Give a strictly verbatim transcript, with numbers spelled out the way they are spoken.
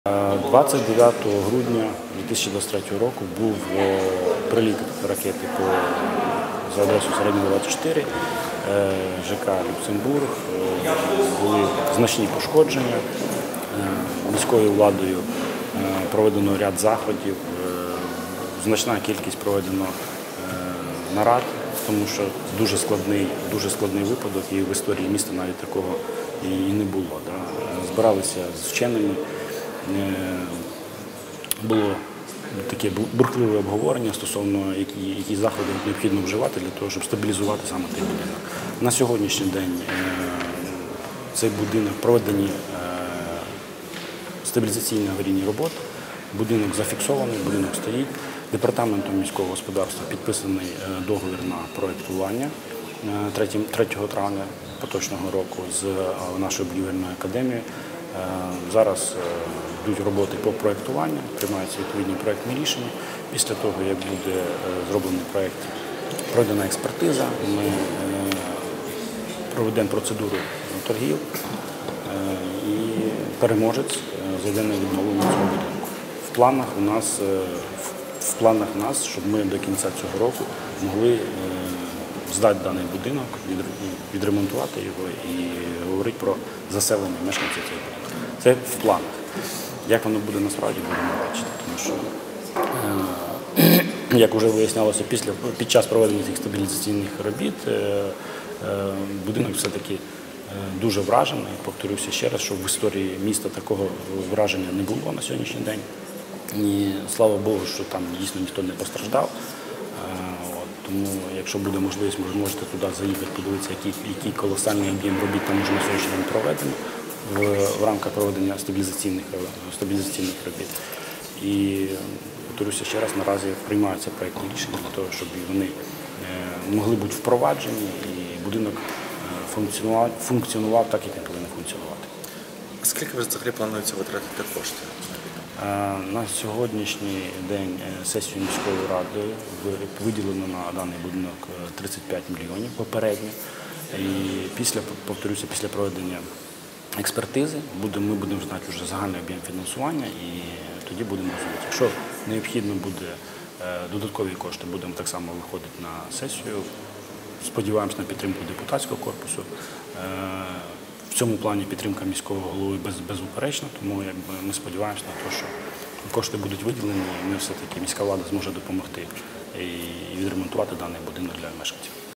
двадцять дев'ятого грудня дві тисячі двадцять третього року був приліт ракети по за адресою Середнього двадцять чотири, ЖК Люксембург, були значні пошкодження. Міською владою проведено ряд заходів, значна кількість проведено нарад, тому що дуже складний, дуже складний випадок, і в історії міста навіть такого і не було. Да. Збиралися з вченими, було таке бурхливе обговорення стосовно які, які заходи необхідно вживати для того, щоб стабілізувати саме цей будинок. На сьогоднішній день цей будинок проведені стабілізаційні аварійні роботи, будинок зафіксований, будинок стоїть. Департаментом міського господарства підписаний договір на проєктування третього травня поточного року з нашою будівельною академією. Зараз йдуть роботи по проєктуванню, приймаються відповідні проєктні рішення. Після того, як буде зроблений проєкт, пройдена експертиза, ми проведемо процедуру торгів і переможець зайде на відновлення цього будинку. В планах у нас, в планах у нас, щоб ми до кінця цього року могли здати даний будинок, відремонтувати його і говорити про заселення мешканців цього будинку. Це в планах. Як воно буде насправді, будемо бачити. Тому що, як вже вияснялося після, під час проведення цих стабілізаційних робіт, будинок все-таки дуже вражений. Повторюся ще раз, що в історії міста такого враження не було на сьогоднішній день. І слава Богу, що там дійсно ніхто не постраждав. Тому, якщо буде можливість, ви можете туди заїхати, подивитися, який, який колосальний об'єм робіт там вже на сьогоднішній день проведено в, в рамках проведення стабілізаційних, стабілізаційних робіт. І, повторюся ще раз, наразі приймаються проєктні рішення для того, щоб вони могли бути впроваджені і будинок функціонував, функціонував так, як він повинен функціонувати. Скільки ви взагалі плануєте витратити коштів? На сьогоднішній день сесією міської ради виділено на даний будинок тридцять п'ять мільйонів попередньо. І після, повторюся, після проведення експертизи ми будемо знати вже загальний об'єм фінансування і тоді будемо розуміти. Якщо необхідно буде додаткові кошти, будемо так само виходити на сесію. Сподіваємось на підтримку депутатського корпусу. В цьому плані підтримка міського голови без, безуперечна, тому якби, ми сподіваємося на те, що кошти будуть виділені, і ми все-таки міська влада зможе допомогти і відремонтувати даний будинок для мешканців.